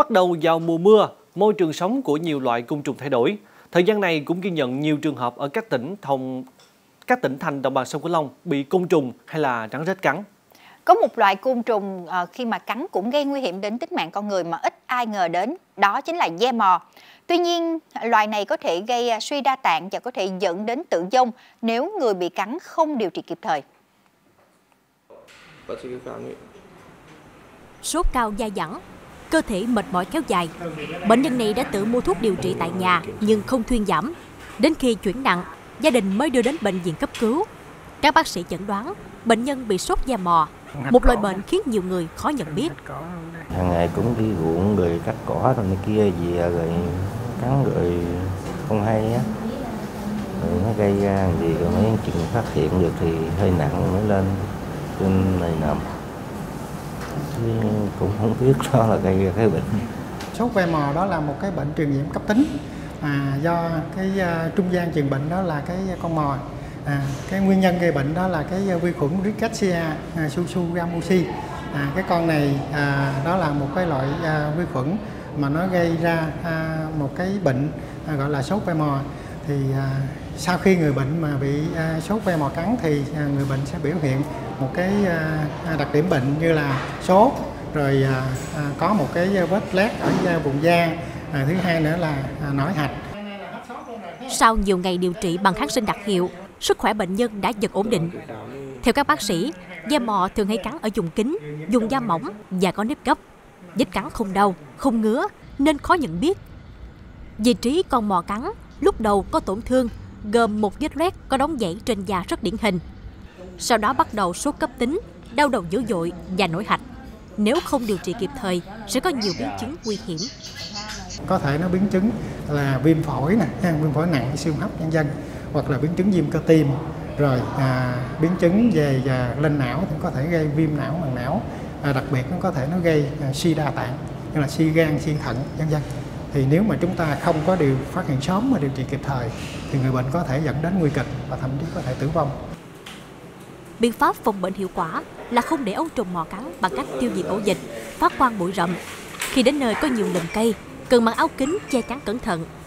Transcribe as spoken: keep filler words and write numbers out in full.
Bắt đầu vào mùa mưa, môi trường sống của nhiều loại côn trùng thay đổi. Thời gian này cũng ghi nhận nhiều trường hợp ở các tỉnh thông các tỉnh thành đồng bằng sông Cửu Long bị côn trùng hay là rắn rết cắn. Có một loại côn trùng khi mà cắn cũng gây nguy hiểm đến tính mạng con người mà ít ai ngờ đến, đó chính là ve mò. Tuy nhiên, loài này có thể gây suy đa tạng và có thể dẫn đến tử vong nếu người bị cắn không điều trị kịp thời. Sốt cao dai dẳng, cơ thể mệt mỏi kéo dài. Bệnh nhân này đã tự mua thuốc điều trị tại nhà nhưng không thuyên giảm. Đến khi chuyển nặng, gia đình mới đưa đến bệnh viện cấp cứu. Các bác sĩ chẩn đoán bệnh nhân bị sốt ve mò, một loại bệnh khiến nhiều người khó nhận biết. Hàng ngày cũng đi ruộng rồi cắt cỏ rồi này kia gì rồi cắn rồi không hay á, rồi nó gây ra gì rồi mấy chừng phát hiện được thì hơi nặng mới lên trên này nằm. Chứ cũng không biết đó là gây ra cái bệnh. Sốt ve mò đó là một cái bệnh truyền nhiễm cấp tính, à, do cái uh, trung gian truyền bệnh đó là cái con mồi. À, cái nguyên nhân gây bệnh đó là cái vi khuẩn Rickettsia uh, susuramusi. À, cái con này à, đó là một cái loại à, vi khuẩn mà nó gây ra à, một cái bệnh à, gọi là sốt ve mò. Thì à, sau khi người bệnh mà bị à, sốt ve mò cắn thì à, người bệnh sẽ biểu hiện một cái à, đặc điểm bệnh như là sốt, rồi à, à, có một cái vết loét ở vùng da, à, thứ hai nữa là à, nổi hạch. Sau nhiều ngày điều trị bằng kháng sinh đặc hiệu, sức khỏe bệnh nhân đã dần ổn định. Theo các bác sĩ, ve mò thường hay cắn ở vùng kín, vùng da mỏng và có nếp gấp. Vết cắn không đau, không ngứa nên khó nhận biết. Vị trí con mò cắn lúc đầu có tổn thương, gồm một vết loét có đóng dãy trên da rất điển hình. Sau đó bắt đầu sốt cấp tính, đau đầu dữ dội và nổi hạch. Nếu không điều trị kịp thời, sẽ có nhiều biến chứng nguy hiểm. Có thể nó biến chứng là viêm phổi nè, viêm phổi nặng, siêu hấp vân vân, hoặc là biến chứng viêm cơ tim. Rồi à, biến chứng về à, lên não thì có thể gây viêm não màng não, à, đặc biệt nó có thể nó gây à, suy đa tạng như là suy gan, suy thận vân vân. Thì nếu mà chúng ta không có điều phát hiện sớm và điều trị kịp thời thì người bệnh có thể dẫn đến nguy kịch và thậm chí có thể tử vong. Biện pháp phòng bệnh hiệu quả là không để ấu trùng mò cắn bằng cách tiêu diệt ổ dịch, phát quang bụi rậm. Khi đến nơi có nhiều lùm cây, cần mặc áo kính che chắn cẩn thận